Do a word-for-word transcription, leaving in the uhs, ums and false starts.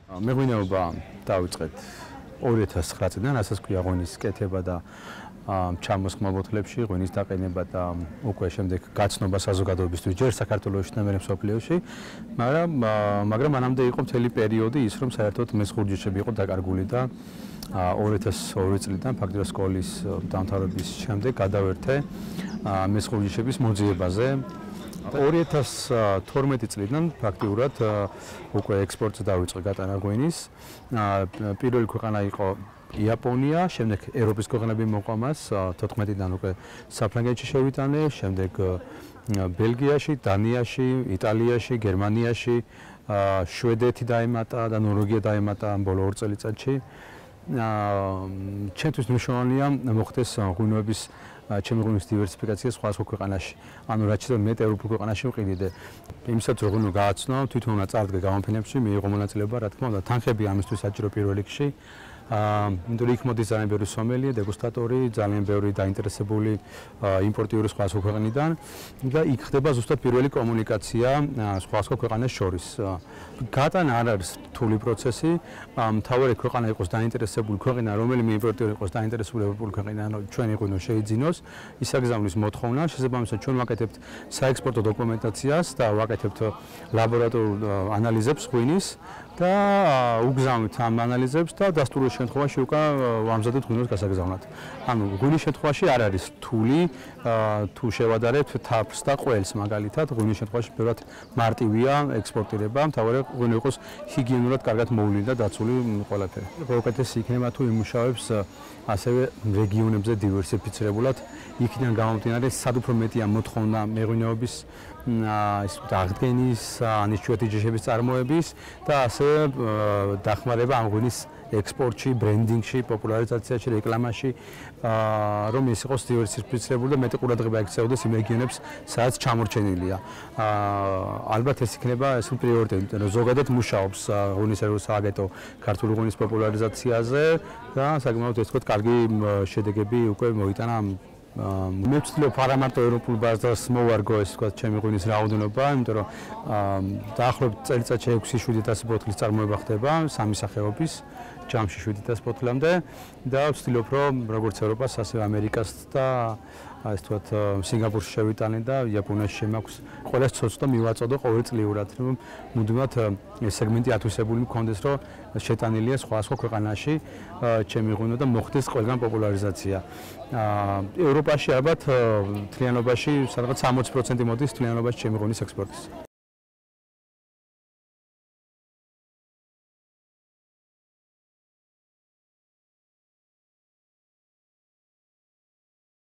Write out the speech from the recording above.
მეღვინეობა დავიწყეთ ორი ათას ცხრა წლიდან, რასაც ქვია ღვინის კეთება და ჩამოსხმა ბოთლებში, ღვინის დაყენება და უკვე შემდეგ გაცნობა საზოგადოებისთვის ჯერ საქართველოში და მერე მსოფლიოში, მაგრამ მაგრამ მანამდე იყო მთელი პერიოდი ის, რომ საერთოდ მესხურჯიშები იყო დაკარგული და ორი ათას ორი წლიდან ფაქტობრივად სკოლის დამთავრების შემდეგ გადავერთე მესხურჯიშების მოძიებაზე. ორი ათას თორმეტი წლიდან ფაქტიურად უკვე ექსპორტს დავიწყე გატანა ღვინის. პირველი ქვეყანა იყო იაპონია, შემდეგ ევროპის ქვეყნები მოყვა მას, თოთხმეტიდან უკვე საფრანგეთში შევიტანე, შემდეგ ბელგიაში, დანიაში, იტალიაში, გერმანიაში, შვედეთი დაემატა და ნორვეგია დაემატა ბოლო ორ წელიწადში. ჩემთვის მნიშვნელოვანია მოხდეს ღვინოების ჩემი ღვინის დივერსიფიკაცია სხვა სხვა ქვეყანაში. ანუ რაც შეიძლება მეტ ევროპულ ქვეყანაში ვყიდიდე. იმისაც რომ ღვინო გააცნო, თვითონა წარდგა გამოფენებში, მიიღო მონაწილეობა, რა თქმა უნდა, თანხები ამისთვის საჭირო პირველ რიგში. აა, იმიტომ იქ მოდის ძალიან ბევრი სომელი, დეგუსტატორი, ძალიან ბევრი დაინტერესებული იმპორტიორი სხვა სხვა ქვეყნიდან და იქ ხდება ზუსტად პირველი კომუნიკაცია სხვა სხვა ქვეყანას შორის. გატანა არ არის რთული პროცესი, მთავარი ქვეყანა იყოს დაინტერესებული ქვეყანა, რომელიმე იმპორტიორი იყოს დაინტერესებული ევროპული ქვეყანა, ანუ ჩვენი ღვინო შეიძინოს, ისაგზავნის მოთხოვნა, შესაბამისად ჩვენ ვაკეთებთ საექსპორტო დოკუმენტაციას და ვაკეთებთ ლაბორატორულ ანალიზებს ღვინის და უგზავნით ამ ანალიზებს და დასტურულ შემთხვევაში უკვე ვამზადებთ ღვინოს გასაგზავნად. ანუ ღვინის შემთხვევაში არ არის რთული, თუ შევადარებთ თაფლს და ყველს მაგალითად, ღვინის შემთხვევაში ბევრად მარტივია ექსპორტირება, მთავარია ღვინო იყოს ჰიგიენურად კარგად მოვლილი და დაცული ყველაფერი. უკეთესი იქნება თუ იმუშავებს ასევე რეგიონებზე დივერსიფიცირებულად, იქიდან გამომდინარე სად უფრო მეტია მოთხოვნა მეღვინეობის ის აღდგენის, ანიშჩვეთი ჯიშების წარმოების და ასევე დახმარება ამ ღვინის ექსპორტში, ბრენდინგში, პოპულარიზაციაში, რეკლამაში, რომ ის იყოს დივერსიფიცირებული და მეტი ყურადღება ექცეოდეს იმ რეგიონებს, სადაც ჩამორჩენილია. ალბათ ეს იქნება ეს პრიორიტეტი, რომ ზოგადად მუშაობს ღვინის ეროვნულ სააგენტო ქართული ღვინის პოპულარიზაციაზე და საკმაოდ ეს თქო კარგი შედეგები უკვე მოიტანა. მე ვცდილობ არა მარტო ევროპულ ბაზარს მოვარგო ეს თქვა ჩემი ღვინის რაოდენობა, იმიტომ რომ დაახლოებით წელიწადში ექვსი შვიდი ათასი ბოთლის წარმოება ხდება სამი სახეობის ჯამში შვიდი ათასი ბოთლამდე და ვცდილობ რომ როგორც ევროპას ასევე ამერიკას და ეს თქვა სინგაპურში შევიტანე და იაპონიაში შემაქვს ყველას ცოცხლო მივაწოდო ყოველწლიურად რომ მუდმივად ეს სეგმენტი ათვისებული მქონდეს რომ შეტანილია სხვა სხვა ქვეყანაში ჩემი ღვინო და მოხდეს ყველგან პოპულარიზაცია. ევროპაში ალბათ მთლიანობაში სადღაც სამოცი პროცენტი მოდის მთლიანობაში ჩემი ღვინის ექსპორტის.